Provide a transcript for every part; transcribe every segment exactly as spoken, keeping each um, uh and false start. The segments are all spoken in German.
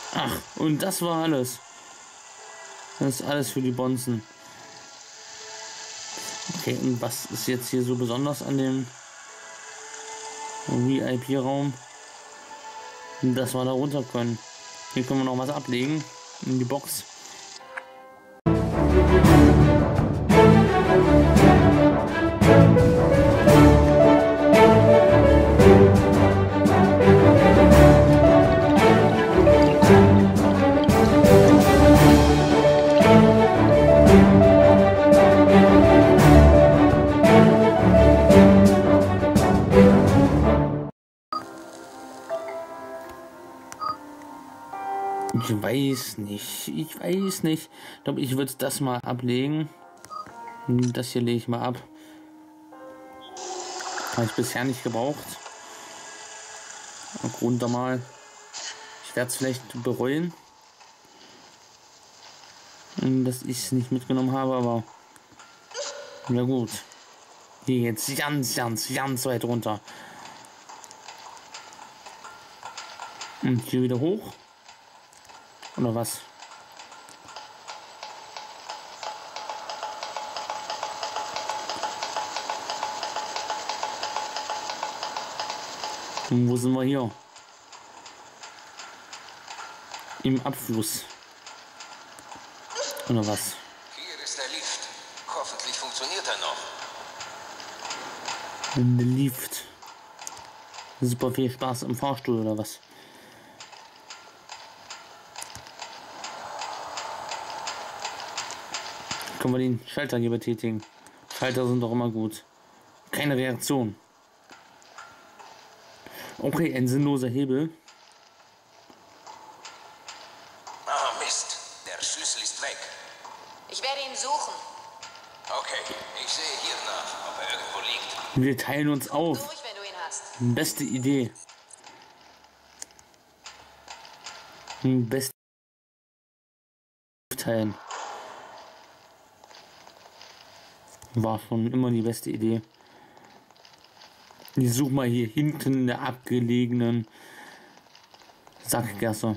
Ach, und das war alles. Das ist alles für die Bonzen. Okay, und was ist jetzt hier so besonders an dem V I P-Raum? Dass wir da runter können. Hier können wir noch was ablegen in die Box. Ich weiß nicht, ich weiß nicht. Ich glaube, ich würde das mal ablegen. Das hier lege ich mal ab. Habe ich bisher nicht gebraucht. Runter mal. Ich werde es vielleicht bereuen, dass ich es nicht mitgenommen habe, aber ja gut. Hier jetzt ganz, ganz, ganz weit runter. Und hier wieder hoch. Oder was? Und wo sind wir hier? Im Abfluss. Oder was? Hier ist der Lift. Hoffentlich funktioniert er noch. Der Lift. Super viel Spaß im Fahrstuhl oder was? Können wir den Schalter hier betätigen? Schalter sind doch immer gut. Keine Reaktion. Okay, ein sinnloser Hebel. Ah, Mist. Der Schlüssel ist weg. Ich werde ihn suchen. Okay, ich sehe hier nach, ob er irgendwo liegt. Wir teilen uns auf. Durch, wenn du ihn hast. Beste Idee. Beste teilen. War schon immer die beste Idee. Ich suche mal hier hinten in der abgelegenen Sackgasse.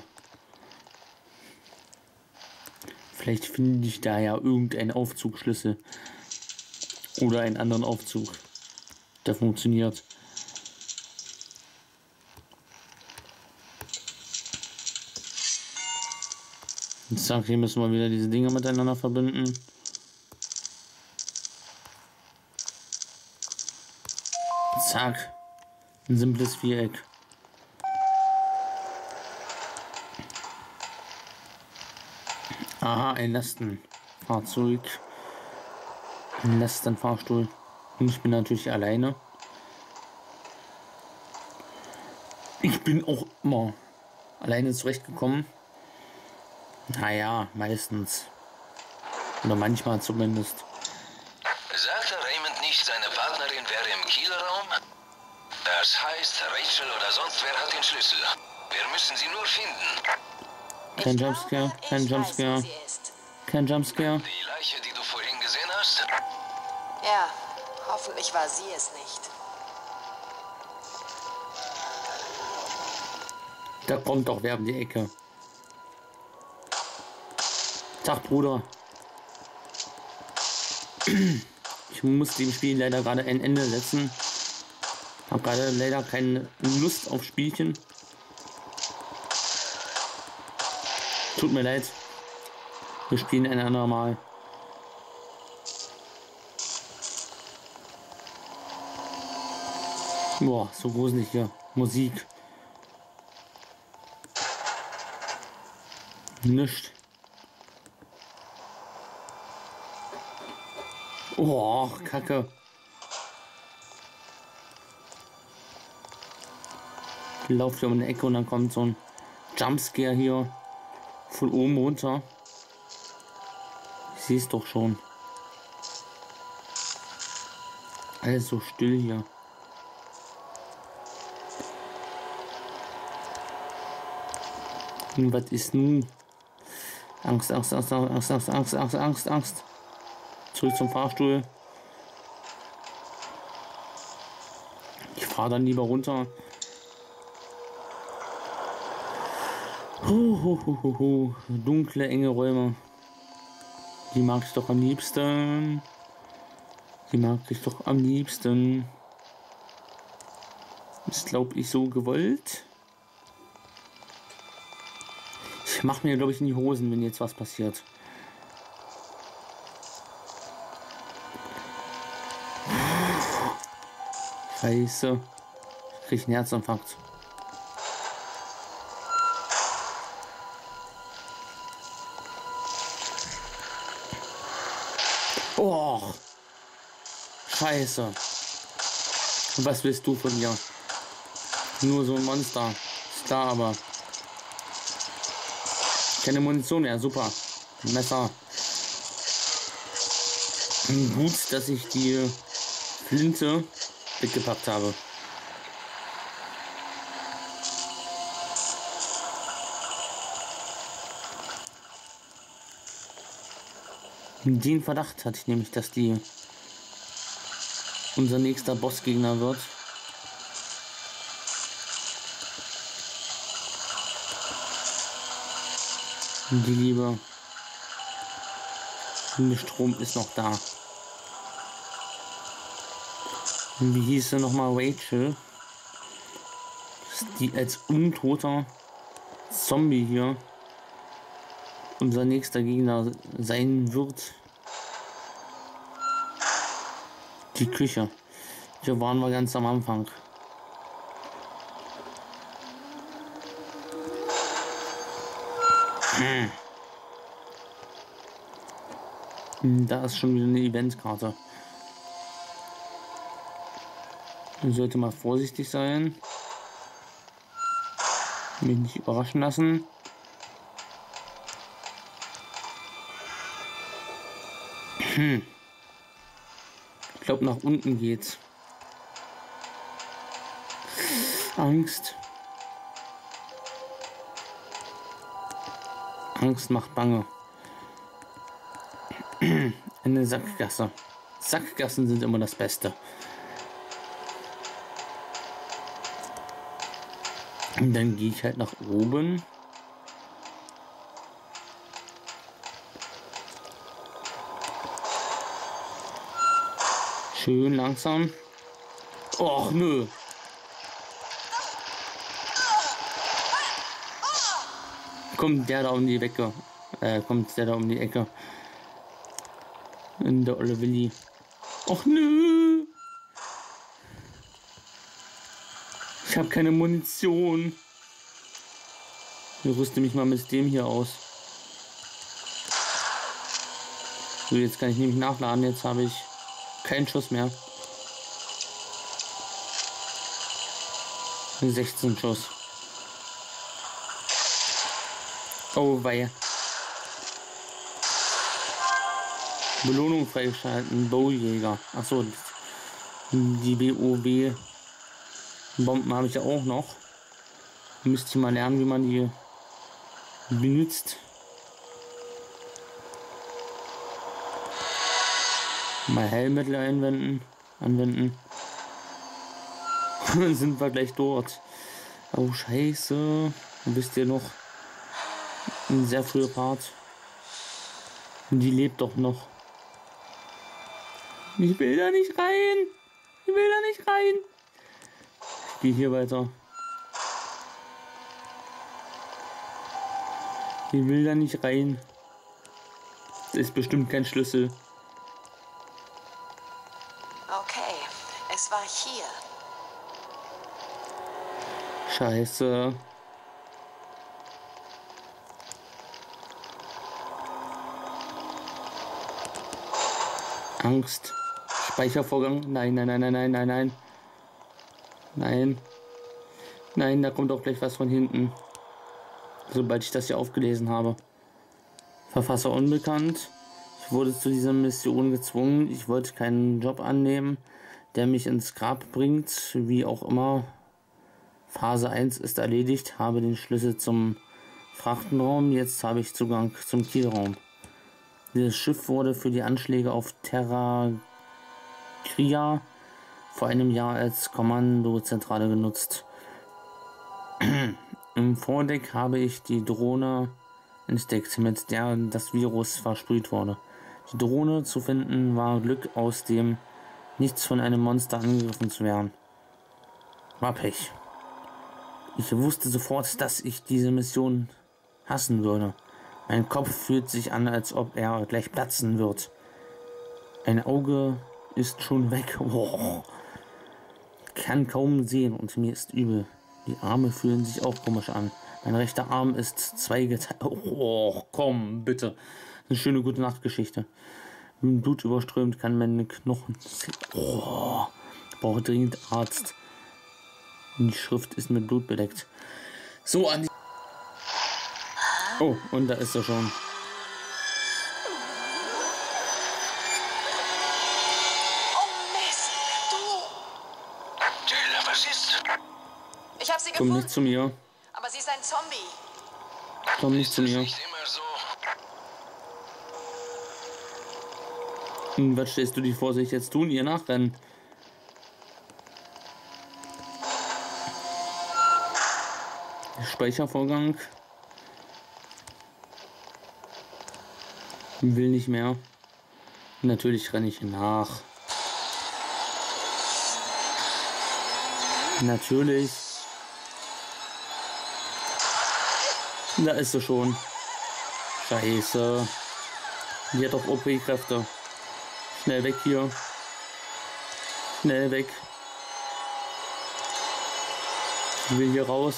Vielleicht finde ich da ja irgendeinen Aufzugschlüssel. Oder einen anderen Aufzug, der funktioniert. Zack, hier müssen wir wieder diese Dinger miteinander verbinden. Zack. Ein simples Viereck. Aha, ein Lastenfahrzeug. Ein Lastenfahrstuhl. Und ich bin natürlich alleine. Ich bin auch immer alleine zurechtgekommen. Naja, meistens. Oder manchmal zumindest. Sagte Raymond nicht, seine Partnerin wäre im Kielraum? Das heißt, Rachel oder sonst wer hat den Schlüssel. Wir müssen sie nur finden. Kein Jumpscare, kein Jumpscare, kein Jumpscare. Die Leiche, die du vorhin gesehen hast? Ja, hoffentlich war sie es nicht. Da kommt doch wer um die Ecke. Tag, Bruder. Ich muss dem Spiel leider gerade ein Ende setzen. Habe gerade leider keine Lust auf Spielchen. Tut mir leid. Wir spielen ein andermal. Boah, so gruselig hier. Musik. Nicht. Oh, Kacke. Ich laufe hier um die Ecke und dann kommt so ein Jumpscare hier von oben runter. Ich sehe es doch schon. Alles so still hier. Und was ist nun? Angst, Angst, Angst, Angst, Angst, Angst, Angst, Angst, Angst. Zurück zum Fahrstuhl. Ich fahre dann lieber runter. Hu, hu, hu, hu, hu. Dunkle, enge Räume. Die mag ich doch am liebsten. Die mag ich doch am liebsten. Ist, glaube ich, so gewollt. Ich mache mir, glaube ich, in die Hosen, wenn jetzt was passiert. Scheiße. Ich krieg einen Herzinfarkt. Oh. Scheiße. Was willst du von mir? Nur so ein Monster. Ist klar, aber keine Munition mehr. Super. Messer. Gut, dass ich die Flinte weggepackt habe. Den Verdacht hatte ich nämlich, dass die unser nächster Bossgegner wird. Die Liebe. Der Strom ist noch da. Wie hieß sie nochmal? Rachel. Die als untoter Zombie hier unser nächster Gegner sein wird. Die Küche. Hier waren wir ganz am Anfang. Hm. Da ist schon wieder eine Eventkarte. Man sollte mal vorsichtig sein. Mich nicht überraschen lassen. Hm. Ich glaube, nach unten geht's. Angst. Angst macht bange. Eine Sackgasse. Sackgassen sind immer das Beste. Und dann gehe ich halt nach oben. Schön langsam. Och nö. Kommt der da um die Ecke. Äh, kommt der da um die Ecke. In der olle Willi. Och nö. Ich habe keine Munition. Ich rüste mich mal mit dem hier aus. So, jetzt kann ich nämlich nachladen. Jetzt habe ich keinen Schuss mehr. sechzehn Schuss. Oh weia. Belohnung freigeschalten. Bowjäger. Achso. Die B O B Bomben habe ich ja auch noch. Müsste ich mal lernen, wie man die benutzt. Mal Heilmittel einwenden, anwenden. Dann sind wir gleich dort. Oh Scheiße. Wisst ihr noch? Ein sehr früher Part. Die lebt doch noch. Ich will da nicht rein. Ich will da nicht rein. Ich gehe hier weiter. Ich will da nicht rein. Das ist bestimmt kein Schlüssel. Okay, es war hier. Scheiße. Angst. Speichervorgang. Nein, nein, nein, nein, nein, nein, nein. Nein. Nein, da kommt auch gleich was von hinten. Sobald ich das hier aufgelesen habe. Verfasser unbekannt. Ich wurde zu dieser Mission gezwungen. Ich wollte keinen Job annehmen, der mich ins Grab bringt. Wie auch immer. Phase eins ist erledigt. Habe den Schlüssel zum Frachtenraum. Jetzt habe ich Zugang zum Kielraum. Das Schiff wurde für die Anschläge auf Terra Cria vor einem Jahr als Kommandozentrale genutzt. Im Vordeck habe ich die Drohne entdeckt, mit der das Virus versprüht wurde. Die Drohne zu finden war Glück, aus dem nichts von einem Monster angegriffen zu werden. War Pech. Ich wusste sofort, dass ich diese Mission hassen würde. Mein Kopf fühlt sich an, als ob er gleich platzen wird. Ein Auge ist schon weg. Oh. Kann kaum sehen und mir ist übel. Die Arme fühlen sich auch komisch an. Mein rechter Arm ist zweigeteilt. Oh, komm, bitte. Eine schöne gute Nachtgeschichte. Wenn Blut überströmt, kann meine Knochen. Oh, brauche dringend Arzt. Die Schrift ist mit Blut bedeckt. So an die. Oh, und da ist er schon. Oh Mist, du! Jill, was ist? Ich habe sie Komm gefunden, nicht zu mir. aber sie ist ein Zombie. Komm nicht zu mir. Nicht immer so. Hm, was stellst du dir vor, sich jetzt tun? Ihr nachrennen. Speichervorgang. Will nicht mehr. Natürlich renne ich nach. Natürlich. Da ist sie schon. Scheiße. Die hat doch O P-Kräfte. Schnell weg hier. Schnell weg. Ich will hier raus.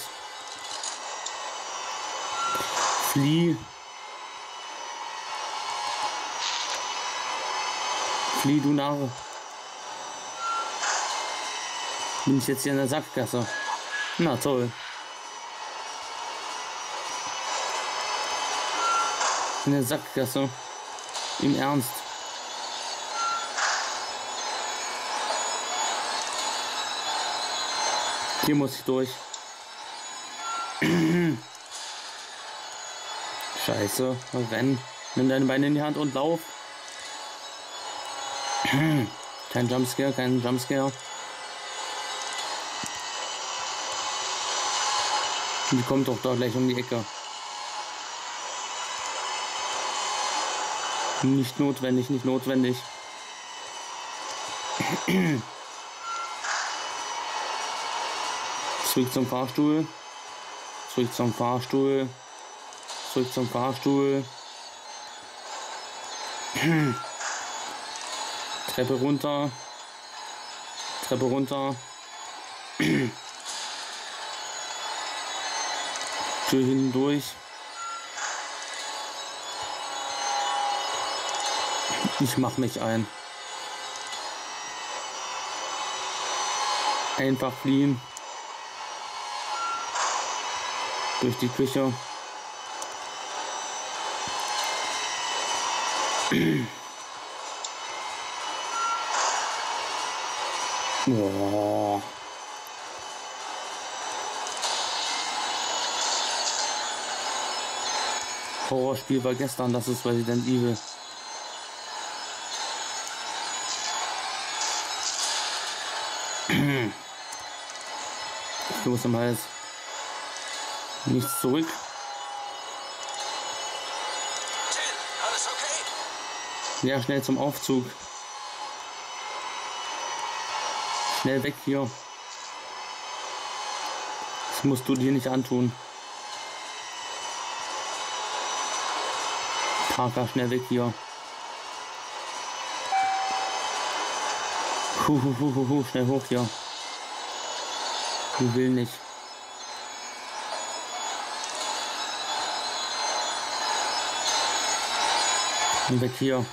Flieh. Flieh, du Narr. Bin ich jetzt hier in der Sackgasse? Na toll. In der Sackgasse. Im Ernst. Hier muss ich durch. Scheiße. Renn. Nimm deine Beine in die Hand und lauf. Kein Jumpscare, kein Jumpscare. Die kommt doch da gleich um die Ecke. Nicht notwendig, nicht notwendig. Zurück zum Fahrstuhl. Zurück zum Fahrstuhl. Zurück zum Fahrstuhl. Treppe runter. Treppe runter. Tür hindurch. Ich mach mich ein. Einfach fliehen. Durch die Küche. Boah. Horrorspiel war gestern, das ist Resident Evil. Los im Hals. Nichts zurück. Alles okay? Ja, schnell zum Aufzug. Schnell weg hier. Das musst du dir nicht antun. Parker, schnell weg hier. Hu, hu, hu, hu, hu, schnell hoch hier. Du will nicht. Und weg hier.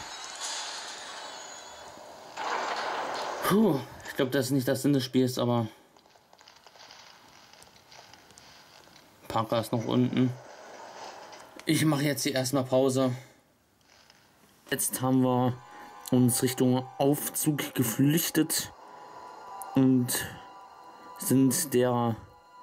Puh, ich glaube, das ist nicht das Sinn des Spiels, aber Parker ist noch unten. Ich mache jetzt hier erstmal Pause. Jetzt haben wir uns Richtung Aufzug geflüchtet und sind der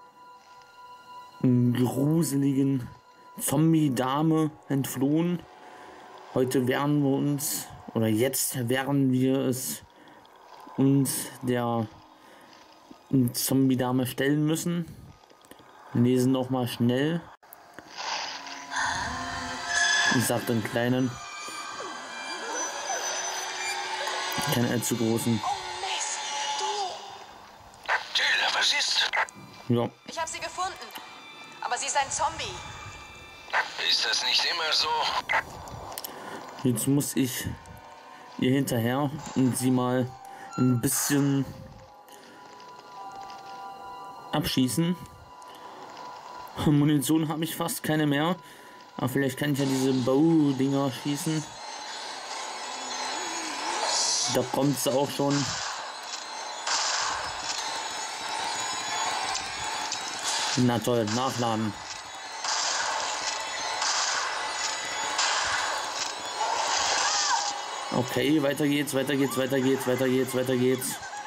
gruseligen Zombie-Dame entflohen. Heute werden wir uns, oder jetzt werden wir es uns der Zombie-Dame stellen müssen. Lesen noch mal schnell. Ich sag den kleinen. Keinen allzu großen. Oh Mist, du! Jill, was ist? Ja. Ich habe sie gefunden. Aber sie ist ein Zombie. Ist das nicht immer so? Jetzt muss ich ihr hinterher und sie mal ein bisschen abschießen. Munition habe ich fast keine mehr. Aber vielleicht kann ich ja diese Baudinger schießen. Da kommt sie auch schon. Na toll, nachladen. Okay, weiter geht's, weiter geht's, weiter geht's, weiter geht's, weiter geht's.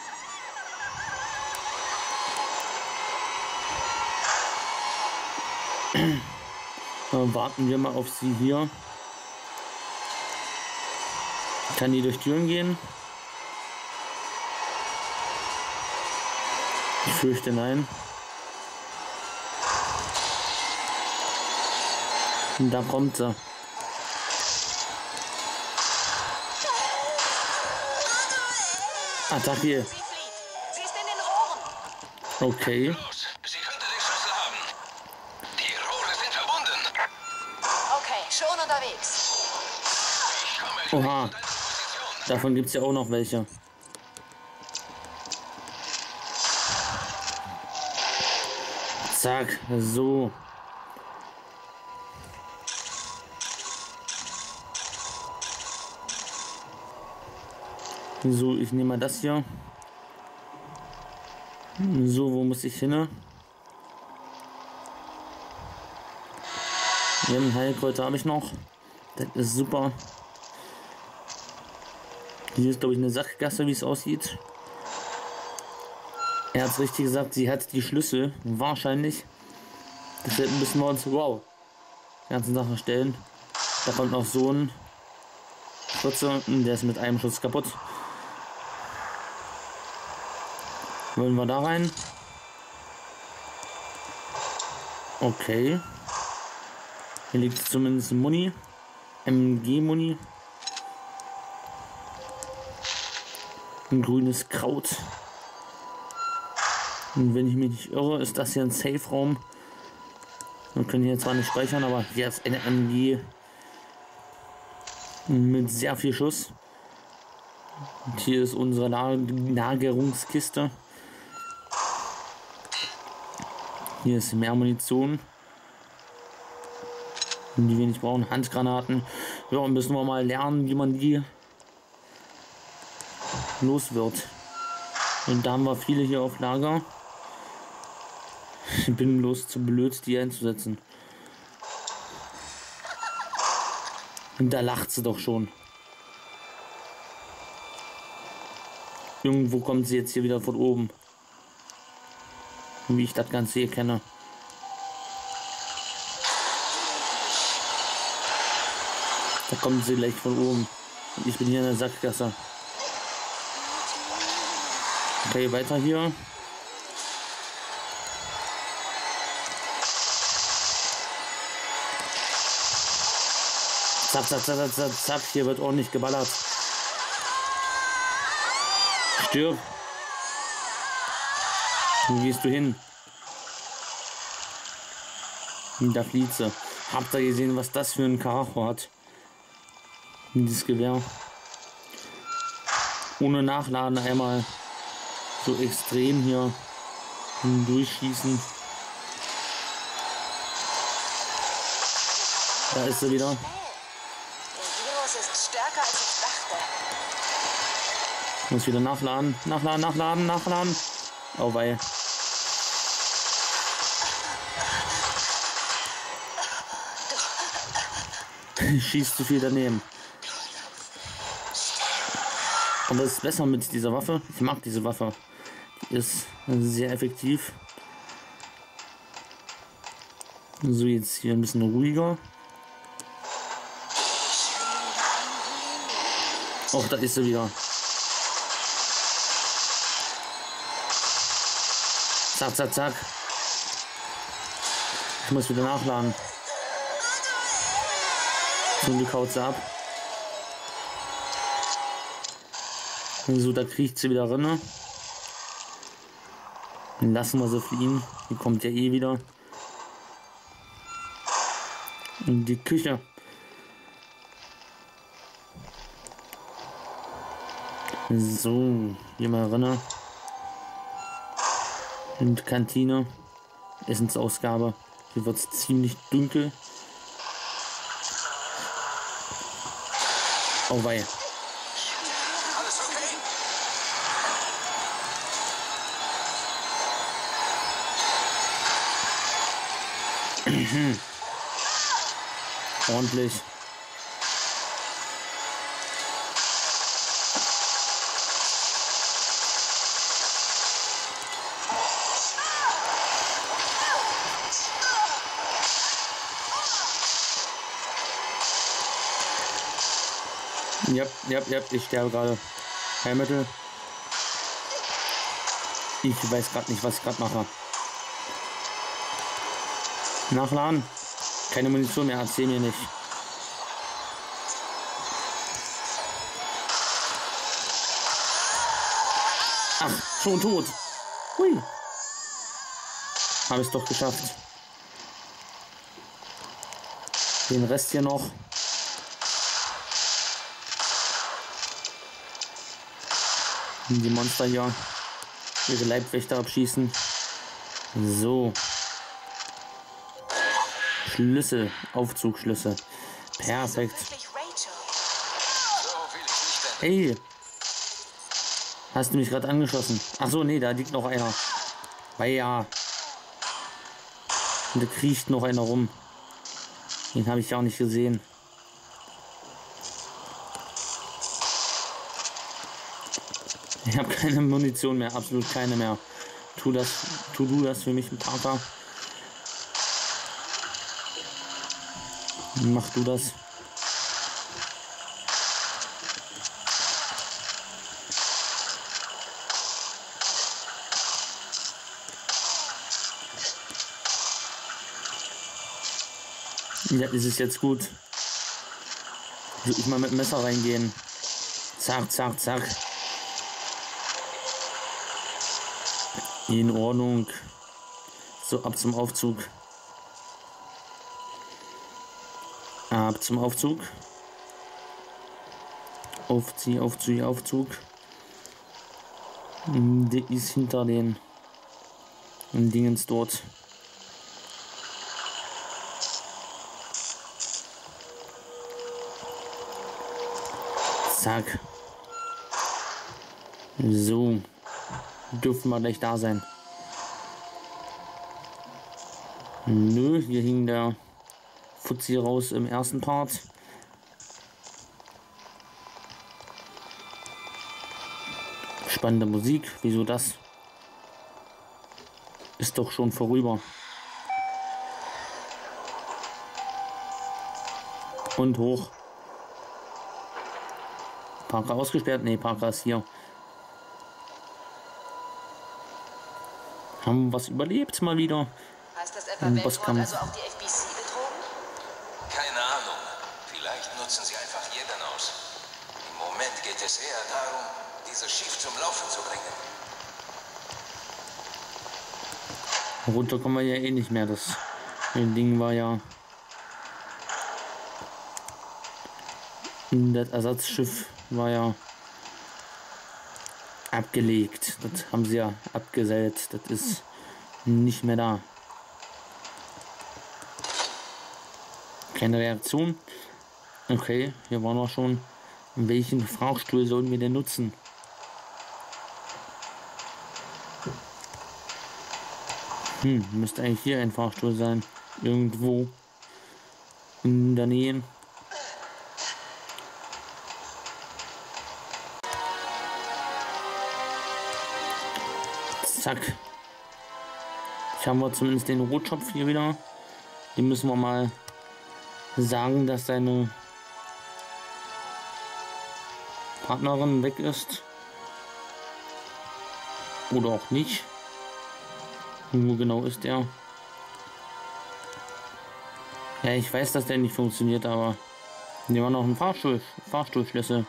Dann warten wir mal auf sie hier. Kann die durch Türen gehen? Ich fürchte nein. Und da kommt sie. Attacke. Sie flieht. Sie ist in den Rohren. Okay. Los, sie könnte den Schlüssel haben. Die Rohre sind verbunden. Okay, schon unterwegs. Ich komme gleich Oha. in deine Position. Davon gibt es ja auch noch welche. Zack, so. So, ich nehme mal das hier. So, wo muss ich hin? Ja, einen Heilkräuter habe ich noch. Das ist super. Hier ist, glaube ich, eine Sackgasse, wie es aussieht. Er hat es richtig gesagt, sie hat die Schlüssel. Wahrscheinlich. Deshalb müssen wir uns, wow, die ganzen Sachen stellen. Da kommt noch so ein Fritze, der ist mit einem Schuss kaputt. Wollen wir da rein? Okay. Hier liegt zumindest Muni. M G-Muni. Ein grünes Kraut. Und wenn ich mich nicht irre, ist das hier ein Safe-Raum. Wir können hier zwar nicht speichern, aber hier ist eine M G mit sehr viel Schuss. Und hier ist unsere Lagerungskiste. Hier ist mehr Munition, die wir nicht brauchen. Handgranaten. Ja, und müssen wir mal lernen, wie man die los wird. Und da haben wir viele hier auf Lager. Ich bin bloß zu blöd, die einzusetzen. Und da lacht sie doch schon. Irgendwo kommt sie jetzt hier wieder von oben. Wie ich das Ganze hier kenne. Da kommt sie gleich von oben. Und ich bin hier in der Sackgasse. Okay, weiter hier. Zack, zack, zack, zack, zack. Hier wird ordentlich geballert. Stirb. Wo gehst du hin? Da flieht sie. Habt ihr gesehen, was das für ein Karacho hat? Dieses Gewehr. Ohne Nachladen einmal so extrem hier durchschießen. Da ist sie wieder. Der Virus ist stärker, als ich dachte. Muss wieder nachladen. Nachladen, nachladen, nachladen. Oh wei. Schießt zu viel daneben. Aber es ist besser mit dieser Waffe. Ich mag diese Waffe. Die ist sehr effektiv. So, jetzt hier ein bisschen ruhiger. Och, da ist sie wieder. Zack, zack, zack. Ich muss wieder nachladen. So, die kaut sie ab. So, da kriecht sie wieder rein. Dann lassen wir sie fliehen. Die kommt ja eh wieder. In die Küche. So, hier mal rein. Und Kantine. Essensausgabe. Hier wird es ziemlich dunkel. Oh wei. Alles okay? Ordentlich. Ja, ja, ja, ich sterbe gerade. Heilmittel. Ich weiß gerade nicht, was ich gerade mache. Nachladen. Keine Munition mehr, erzähl mir nicht. Ach, schon tot. Hui. Habe es doch geschafft. Den Rest hier noch. Die Monster hier ihre Leibwächter abschießen. So. Schlüssel, Aufzugschlüssel. Perfekt. Hey. Hast du mich gerade angeschossen? Ach so, nee, da liegt noch einer. Weil ja. Und da kriecht noch einer rum. Den habe ich auch nicht gesehen. Ich habe keine Munition mehr, absolut keine mehr. Tu das, tu du das für mich, Parker. Mach du das. Ja, ist es jetzt gut. Soll ich mal mit dem Messer reingehen? Zack, zack, zack. In Ordnung. So, ab zum Aufzug. Ab zum Aufzug. Aufzieh, Aufzieh, Aufzug. Der ist hinter den Dingens dort. Zack. So. Dürfen wir gleich da sein. Nö, hier hing der Fuzzi raus im ersten Part. Spannende Musik, wieso das? Ist doch schon vorüber. Und hoch. Parker ausgesperrt? Ne, Parker ist hier. Haben wir was überlebt mal wieder. Heißt das etwa, Belfort also auch die F B C betrogen? Keine Ahnung. Vielleicht nutzen sie einfach jeden aus. Im Moment geht es eher darum, dieses Schiff zum Laufen zu bringen. Runter kommen wir ja eh nicht mehr. Das Ding war ja... Das Ersatzschiff war ja abgelegt. Das haben sie ja abgeseilt. Das ist nicht mehr da. Keine Reaktion. Okay, hier waren wir schon. Welchen Fahrstuhl sollen wir denn nutzen? Hm, müsste eigentlich hier ein Fahrstuhl sein. Irgendwo in der Nähe. Zack. Jetzt haben wir zumindest den Rotschopf hier wieder. Den müssen wir mal sagen, dass seine Partnerin weg ist. Oder auch nicht. Wo genau ist er? Ja, ich weiß, dass der nicht funktioniert, aber nehmen wir noch einen Fahrstuhl, Fahrstuhlschlüssel.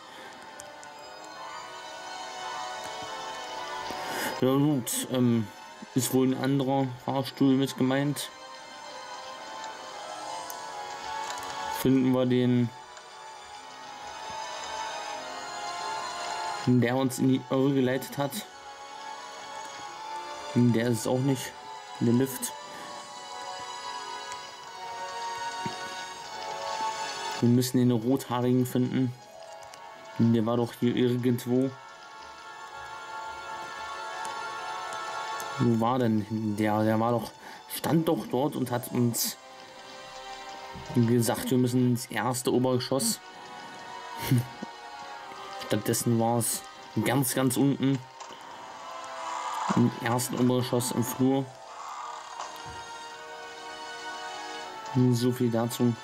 Ja gut, ähm, ist wohl ein anderer Fahrstuhl mit gemeint. Finden wir den, der uns in die Irre geleitet hat. Der ist es auch nicht. Der Lift. Wir müssen den Rothaarigen finden. Der war doch hier irgendwo. Wo war denn der? Der war doch, stand doch dort und hat uns gesagt, wir müssen ins erste Obergeschoss. Stattdessen war es ganz, ganz unten im ersten Obergeschoss im Flur. So viel dazu.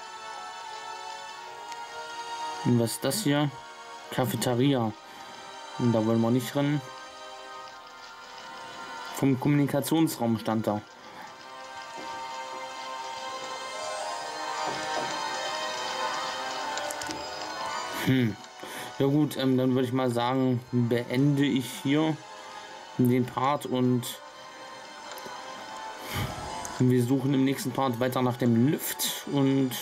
Und was ist das hier? Cafeteria. Und da wollen wir nicht rennen. Vom Kommunikationsraum stand da. Hm. Ja gut, ähm, dann würde ich mal sagen, beende ich hier den Part und wir suchen im nächsten Part weiter nach dem Lift und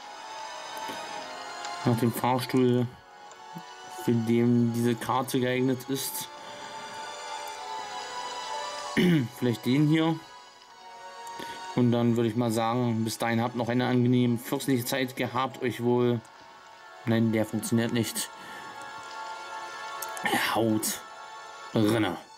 nach dem Fahrstuhl, für den diese Karte geeignet ist. Vielleicht den hier. Und dann würde ich mal sagen, bis dahin habt noch eine angenehme fürstliche Zeit gehabt. Euch wohl. Nein, der funktioniert nicht. Haut. Rinne.